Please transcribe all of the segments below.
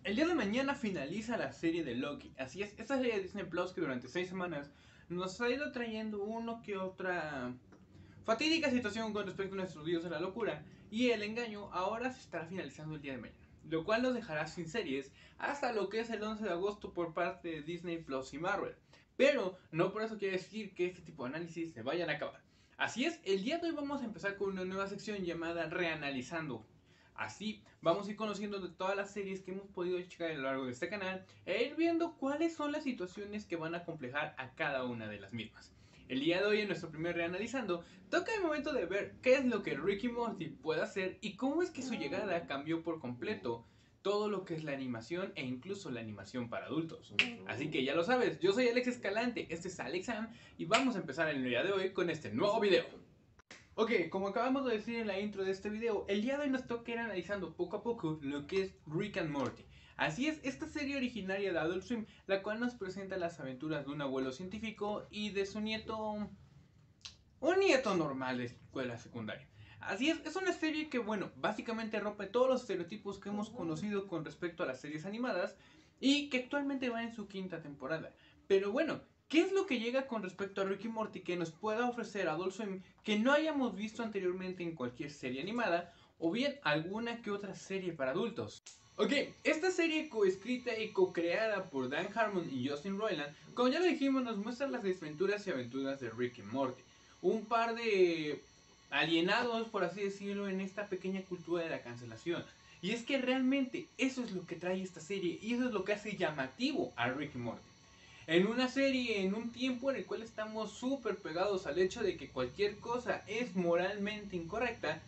El día de mañana finaliza la serie de Loki. Así es, esta serie de Disney Plus que durante 6 semanas nos ha ido trayendo uno que otra fatídica situación con respecto a nuestros días de la locura y el engaño ahora se estará finalizando el día de mañana, lo cual nos dejará sin series hasta lo que es el 11 de agosto por parte de Disney Plus y Marvel. Pero no por eso quiere decir que este tipo de análisis se vayan a acabar. Así es, el día de hoy vamos a empezar con una nueva sección llamada Reanalizando. Así vamos a ir conociendo de todas las series que hemos podido checar a lo largo de este canal e ir viendo cuáles son las situaciones que van a complejar a cada una de las mismas. El día de hoy en nuestro primer reanalizando toca el momento de ver qué es lo que Ricky Morty puede hacer y cómo es que su llegada cambió por completo todo lo que es la animación e incluso la animación para adultos. Así que ya lo sabes, yo soy Alex Escalante, este es Alexam y vamos a empezar el día de hoy con este nuevo video. Ok, como acabamos de decir en la intro de este video, el día de hoy nos toca ir analizando poco a poco lo que es Rick and Morty. Así es, esta serie originaria de Adult Swim, la cual nos presenta las aventuras de un abuelo científico y de su nieto, un nieto normal de escuela secundaria. Así es una serie que, bueno, básicamente rompe todos los estereotipos que hemos conocido con respecto a las series animadas y que actualmente va en su quinta temporada. Pero bueno, ¿qué es lo que llega con respecto a Ricky Morty que nos pueda ofrecer Adult Swim que no hayamos visto anteriormente en cualquier serie animada o bien alguna que otra serie para adultos? Ok, esta serie coescrita y co-creada por Dan Harmon y Justin Roiland, como ya lo dijimos, nos muestra las desventuras y aventuras de Rick y Morty. Un par de alienados, por así decirlo, en esta pequeña cultura de la cancelación. Y es que realmente eso es lo que trae esta serie y eso es lo que hace llamativo a Rick y Morty. En una serie, en un tiempo en el cual estamos súper pegados al hecho de que cualquier cosa es moralmente incorrecta,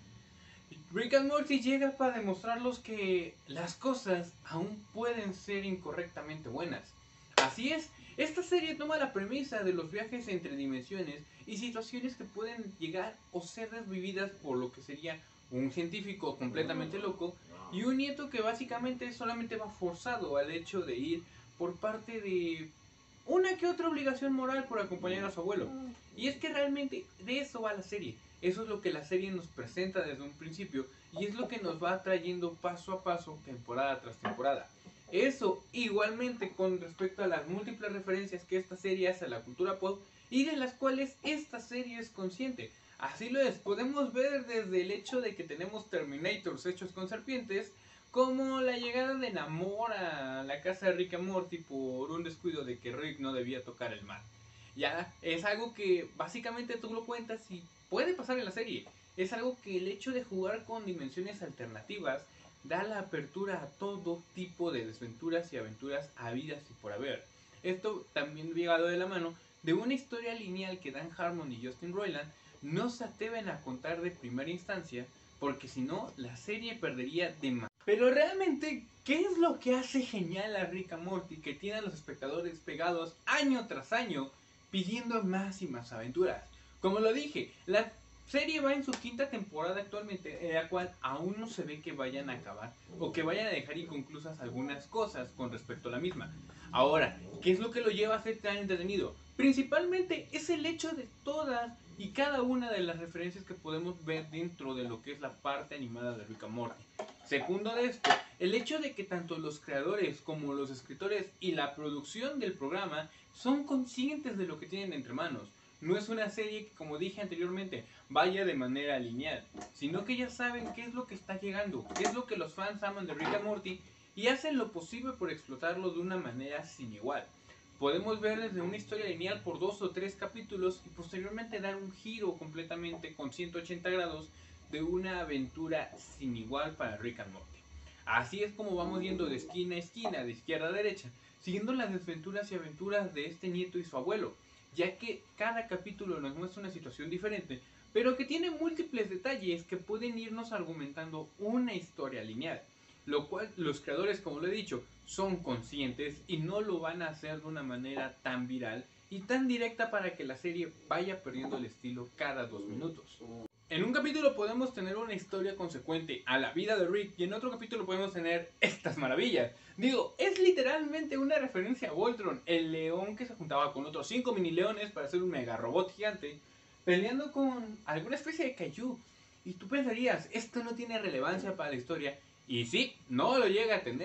Rick and Morty llega para demostrarlos que las cosas aún pueden ser incorrectamente buenas. Así es, esta serie toma la premisa de los viajes entre dimensiones y situaciones que pueden llegar o ser desvividas por lo que sería un científico completamente loco y un nieto que básicamente solamente va forzado al hecho de ir por parte de una que otra obligación moral por acompañar a su abuelo. Y es que realmente de eso va la serie. Eso es lo que la serie nos presenta desde un principio y es lo que nos va trayendo paso a paso, temporada tras temporada. Eso igualmente con respecto a las múltiples referencias que esta serie hace a la cultura pop y de las cuales esta serie es consciente. Así lo es, podemos ver desde el hecho de que tenemos Terminators hechos con serpientes, como la llegada de Namor a la casa de Rick and Morty por un descuido de que Rick no debía tocar el mar. Ya, es algo que básicamente tú lo cuentas y puede pasar en la serie. Es algo que el hecho de jugar con dimensiones alternativas da la apertura a todo tipo de desventuras y aventuras habidas y por haber. Esto también llegado de la mano de una historia lineal que Dan Harmon y Justin Roiland no se atreven a contar de primera instancia, porque si no, la serie perdería demasiado. Pero realmente, ¿qué es lo que hace genial a Rick and Morty que tiene a los espectadores pegados año tras año pidiendo más y más aventuras? Como lo dije, la serie va en su quinta temporada actualmente, en la cual aún no se ve que vayan a acabar o que vayan a dejar inconclusas algunas cosas con respecto a la misma. Ahora, ¿qué es lo que lo lleva a ser tan entretenido? Principalmente es el hecho de todas y cada una de las referencias que podemos ver dentro de lo que es la parte animada de Rick and Morty. Segundo de esto, el hecho de que tanto los creadores como los escritores y la producción del programa son conscientes de lo que tienen entre manos. No es una serie que, como dije anteriormente, vaya de manera lineal, sino que ya saben qué es lo que está llegando, qué es lo que los fans aman de Rick and Morty y hacen lo posible por explotarlo de una manera sin igual. Podemos ver desde una historia lineal por 2 o 3 capítulos y posteriormente dar un giro completamente con 180 grados de una aventura sin igual para Rick and Morty. Así es como vamos yendo de esquina a esquina, de izquierda a derecha, siguiendo las desventuras y aventuras de este nieto y su abuelo, ya que cada capítulo nos muestra una situación diferente, pero que tiene múltiples detalles que pueden irnos argumentando una historia lineal, lo cual los creadores, como lo he dicho, son conscientes y no lo van a hacer de una manera tan viral y tan directa para que la serie vaya perdiendo el estilo cada 2 minutos. En un capítulo podemos tener una historia consecuente a la vida de Rick y en otro capítulo podemos tener estas maravillas. Digo, es literalmente una referencia a Voltron, el león que se juntaba con otros 5 mini leones para hacer un mega robot gigante, peleando con alguna especie de kaiju. Y tú pensarías, esto no tiene relevancia para la historia. Y sí, no lo llega a tener.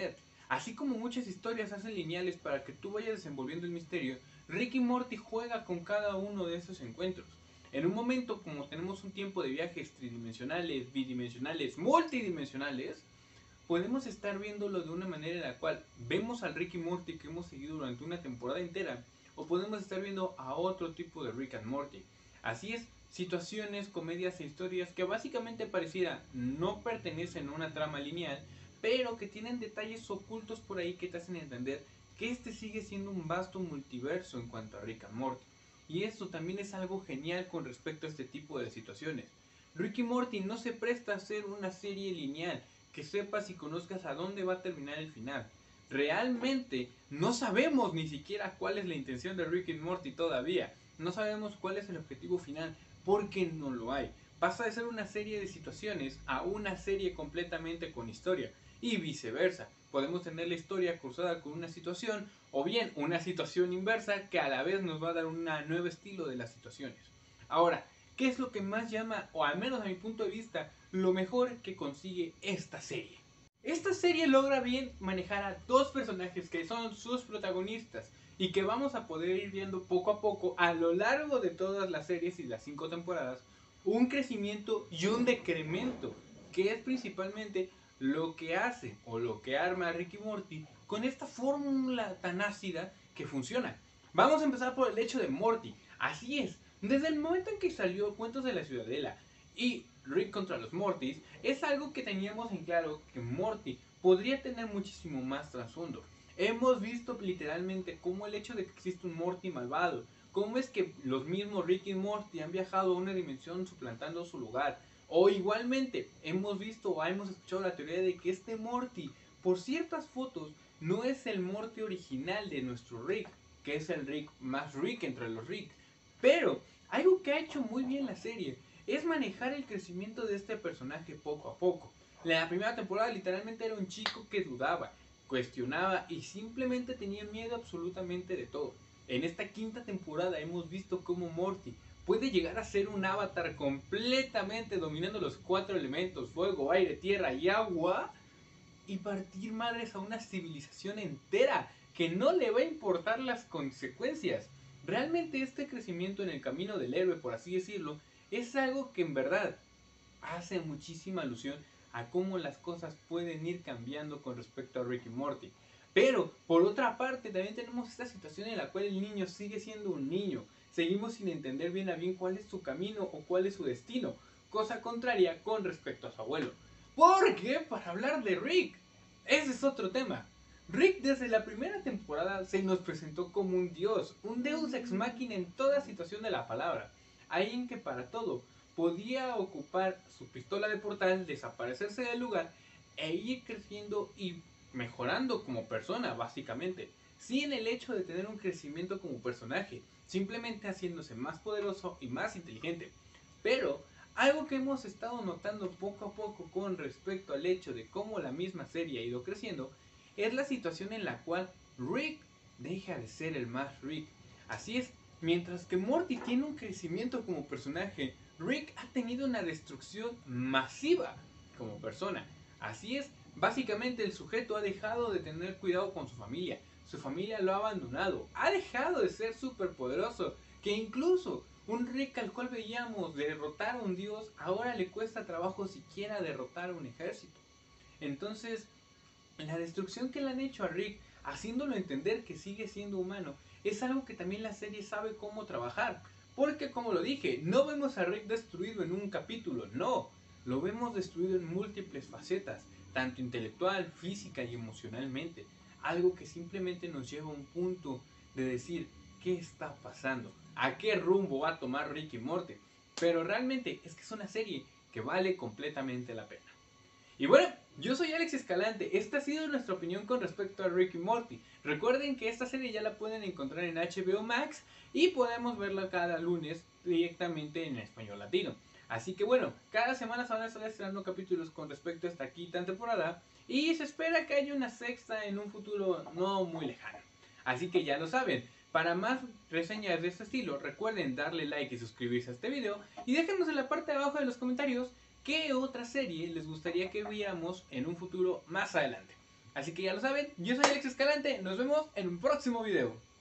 Así como muchas historias hacen lineales para que tú vayas desenvolviendo el misterio, Rick y Morty juega con cada uno de esos encuentros. En un momento, como tenemos un tiempo de viajes tridimensionales, bidimensionales, multidimensionales, podemos estar viéndolo de una manera en la cual vemos al Rick y Morty que hemos seguido durante una temporada entera, o podemos estar viendo a otro tipo de Rick and Morty. Así es, situaciones, comedias e historias que básicamente pareciera no pertenecen a una trama lineal, pero que tienen detalles ocultos por ahí que te hacen entender que este sigue siendo un vasto multiverso en cuanto a Rick and Morty. Y esto también es algo genial con respecto a este tipo de situaciones. Rick y Morty no se presta a ser una serie lineal, que sepas y conozcas a dónde va a terminar el final. Realmente no sabemos ni siquiera cuál es la intención de Rick y Morty todavía. No sabemos cuál es el objetivo final, porque no lo hay. Pasa de ser una serie de situaciones a una serie completamente con historia. Y viceversa. Podemos tener la historia cruzada con una situación, o bien una situación inversa que a la vez nos va a dar un nuevo estilo de las situaciones. Ahora, ¿qué es lo que más llama, o al menos a mi punto de vista, lo mejor que consigue esta serie? Esta serie logra bien manejar a dos personajes que son sus protagonistas y que vamos a poder ir viendo poco a poco a lo largo de todas las series y las 5 temporadas un crecimiento y un decremento, que es principalmente lo que hace o lo que arma a Rick y Morty con esta fórmula tan ácida que funciona. Vamos a empezar por el hecho de Morty. Así es, desde el momento en que salió Cuentos de la Ciudadela y Rick contra los Mortys, es algo que teníamos en claro que Morty podría tener muchísimo más trasfondo. Hemos visto literalmente cómo el hecho de que existe un Morty malvado, cómo es que los mismos Rick y Morty han viajado a una dimensión suplantando su lugar. O igualmente, hemos visto o hemos escuchado la teoría de que este Morty, por ciertas fotos, no es el Morty original de nuestro Rick, que es el Rick más Rick entre los Rick. Pero, algo que ha hecho muy bien la serie es manejar el crecimiento de este personaje poco a poco. La primera temporada literalmente era un chico que dudaba, cuestionaba y simplemente tenía miedo absolutamente de todo. En esta quinta temporada hemos visto cómo Morty puede llegar a ser un avatar completamente dominando los 4 elementos, fuego, aire, tierra y agua, y partir madres a una civilización entera que no le va a importar las consecuencias. Realmente este crecimiento en el camino del héroe, por así decirlo, es algo que en verdad hace muchísima alusión a cómo las cosas pueden ir cambiando con respecto a Rick y Morty. Pero, por otra parte, también tenemos esta situación en la cual el niño sigue siendo un niño. Seguimos sin entender bien a bien cuál es su camino o cuál es su destino. Cosa contraria con respecto a su abuelo. Porque, para hablar de Rick, ese es otro tema. Rick desde la primera temporada se nos presentó como un deus ex machina en toda situación de la palabra. Alguien que para todo podía ocupar su pistola de portal, desaparecerse del lugar e ir creciendo y mejorando como persona, básicamente. Sin el hecho de tener un crecimiento como personaje, simplemente haciéndose más poderoso y más inteligente. Pero algo que hemos estado notando poco a poco con respecto al hecho de cómo la misma serie ha ido creciendo, es la situación en la cual Rick deja de ser el más Rick. Así es, mientras que Morty tiene un crecimiento como personaje, Rick ha tenido una destrucción masiva como persona. Así es, básicamente el sujeto ha dejado de tener cuidado con su familia lo ha abandonado, ha dejado de ser súper poderoso, que incluso un Rick al cual veíamos derrotar a un dios, ahora le cuesta trabajo siquiera derrotar a un ejército. Entonces, la destrucción que le han hecho a Rick, haciéndolo entender que sigue siendo humano, es algo que también la serie sabe cómo trabajar. Porque como lo dije, no vemos a Rick destruido en un capítulo, no. Lo vemos destruido en múltiples facetas, tanto intelectual, física y emocionalmente. Algo que simplemente nos lleva a un punto de decir, ¿qué está pasando? ¿A qué rumbo va a tomar Rick y Morty? Pero realmente es que es una serie que vale completamente la pena. Y bueno, yo soy Alex Escalante, esta ha sido nuestra opinión con respecto a Rick y Morty. Recuerden que esta serie ya la pueden encontrar en HBO Max y podemos verla cada lunes directamente en español latino. Así que bueno, cada semana se van a estar estrenando capítulos con respecto a esta quinta temporada y se espera que haya una sexta en un futuro no muy lejano. Así que ya lo saben, para más reseñas de este estilo, recuerden darle like y suscribirse a este video y déjenos en la parte de abajo de los comentarios qué otra serie les gustaría que viéramos en un futuro más adelante. Así que ya lo saben, yo soy Alex Escalante, nos vemos en un próximo video.